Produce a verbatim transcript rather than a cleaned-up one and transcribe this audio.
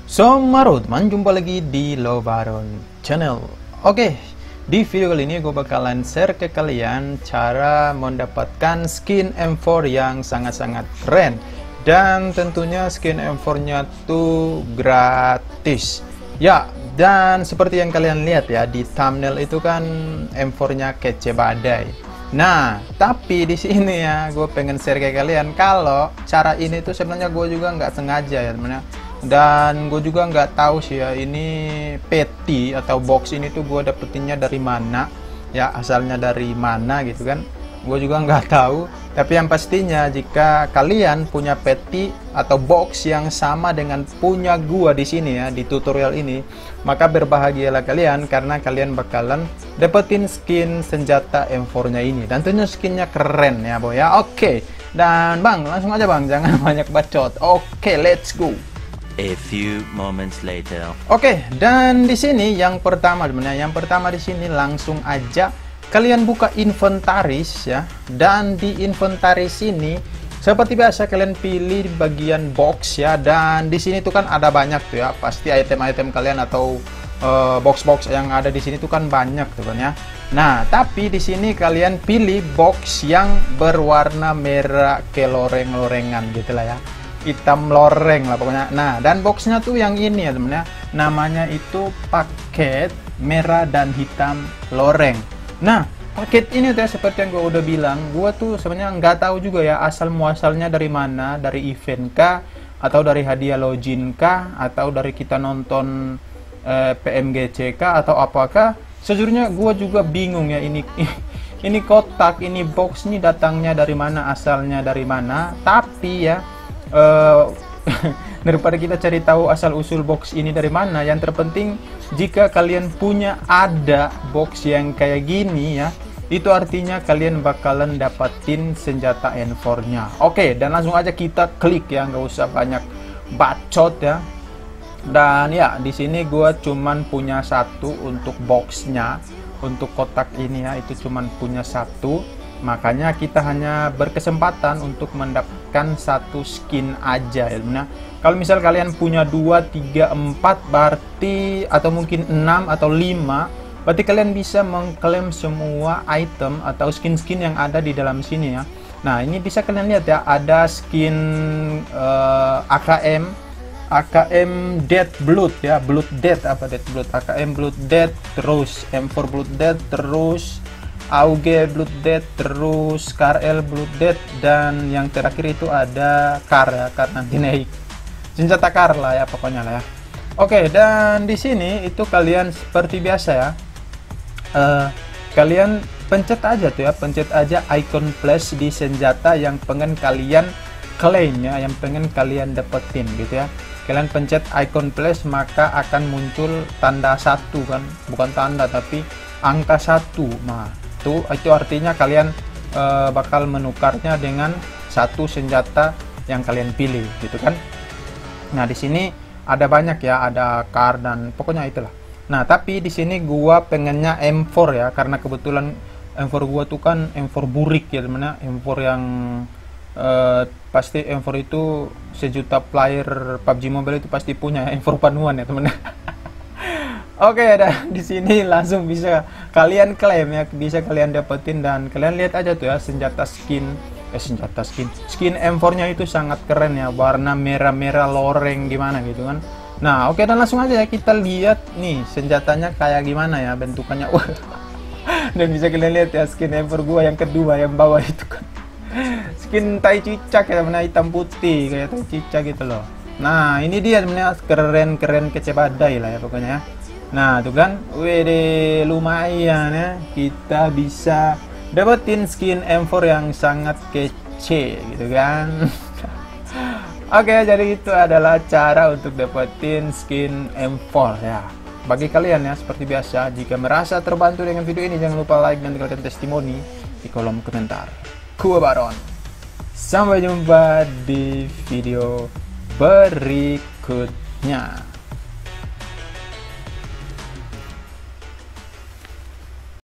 Halo teman, jumpa lagi di Lobaron Channel. Oke, di video kali ini gue bakalan share ke kalian cara mendapatkan skin M four yang sangat-sangat keren. Dan tentunya skin M four nya tuh gratis. Ya, dan seperti yang kalian lihat ya di thumbnail itu kan M four nya kece badai. Nah, tapi di sini ya gue pengen share ke kalian kalau cara ini tuh sebenarnya gue juga nggak sengaja ya temennya. Dan gue juga nggak tahu sih ya ini peti atau box ini tuh gue dapetinnya dari mana ya, asalnya dari mana gitu kan, gue juga nggak tahu. Tapi yang pastinya jika kalian punya peti atau box yang sama dengan punya gue di sini ya di tutorial ini, maka berbahagialah kalian karena kalian bakalan dapetin skin senjata M four nya ini, dan tentunya skinnya keren ya boy ya. Oke, dan bang langsung aja bang, jangan banyak bacot. Oke, let's go. A few moments later. Oke, dan di sini yang pertama sebenarnya, yang pertama di sini langsung aja kalian buka inventaris ya. Dan di inventaris ini seperti biasa kalian pilih bagian box ya. Dan di sini tuh kan ada banyak tuh ya, pasti item-item kalian atau box-box uh, yang ada di sini tuh kan banyak tuh kan ya. Nah, tapi di sini kalian pilih box yang berwarna merah keloreng-lorengan gitu lah ya. Hitam loreng lah pokoknya. Nah, dan boxnya tuh yang ini ya temennya, namanya itu paket merah dan hitam loreng. Nah, paket ini tuh ya, seperti yang gue udah bilang, gue tuh sebenarnya nggak tahu juga ya asal muasalnya dari mana, dari event kah, atau dari hadiah login kah, atau dari kita nonton eh, P M G C kah, atau apakah. Sejujurnya gue juga bingung ya ini ini kotak, ini box ini datangnya dari mana, asalnya dari mana. Tapi ya Uh, daripada kita cari tahu asal usul box ini dari mana, yang terpenting jika kalian punya ada box yang kayak gini ya, itu artinya kalian bakalan dapatin senjata M four nya. Oke, dan langsung aja kita klik ya, nggak usah banyak bacot ya. Dan ya di sini gue cuman punya satu untuk boxnya, untuk kotak ini ya, itu cuman punya satu. Makanya kita hanya berkesempatan untuk mendapatkan satu skin aja ya. Nah, kalau misal kalian punya dua, tiga, empat berarti, atau mungkin enam atau lima, berarti kalian bisa mengklaim semua item atau skin-skin yang ada di dalam sini ya. Nah, ini bisa kalian lihat ya, ada skin uh, A K M A K M Dead Blood ya, Blood Dead apa Dead Blood, A K M Blood Dead, terus M four Blood Dead, terus A U G Blood Dead, terus K R L Blood Dead, dan yang terakhir itu ada Kar ya, Kar nanti naik senjata Kar lah ya pokoknya lah ya. Oke, dan di sini itu kalian seperti biasa ya, uh, kalian pencet aja tuh ya, pencet aja icon plus di senjata yang pengen kalian claim ya, yang pengen kalian dapetin gitu ya. Kalian pencet icon plus, maka akan muncul tanda satu kan, bukan tanda tapi angka satu. Nah, itu itu artinya kalian e, bakal menukarnya dengan satu senjata yang kalian pilih gitu kan. Nah, di sini ada banyak ya, ada Kar dan pokoknya itulah. Nah, tapi di sini gua pengennya M four ya, karena kebetulan M four gua tuh kan M four burik ya teman-teman, M four yang e, pasti M four itu sejuta player P U B G Mobile itu pasti punya M four panuan ya teman-teman. Oke, dan di sini langsung bisa kalian klaim ya, bisa kalian dapetin. Dan kalian lihat aja tuh ya, senjata skin eh senjata skin skin M four nya itu sangat keren ya, warna merah-merah loreng gimana gitu kan. Nah, oke, dan langsung aja ya kita lihat nih senjatanya kayak gimana ya bentukannya. Wah. Dan bisa kalian lihat ya skin M four gua yang kedua yang bawah itu kan skin tai cicak ya, mana hitam putih kayak tai cicak gitu loh. Nah, ini dia sebenarnya keren-keren kece badai lah ya pokoknya ya. Nah, tuh kan, wede lumayan ya, kita bisa dapetin skin M four yang sangat kece gitu kan. Oke, jadi itu adalah cara untuk dapetin skin M four ya. Bagi kalian ya, seperti biasa, jika merasa terbantu dengan video ini, jangan lupa like dan tinggalkan testimoni di kolom komentar. Gua Baron. Sampai jumpa di video berikutnya.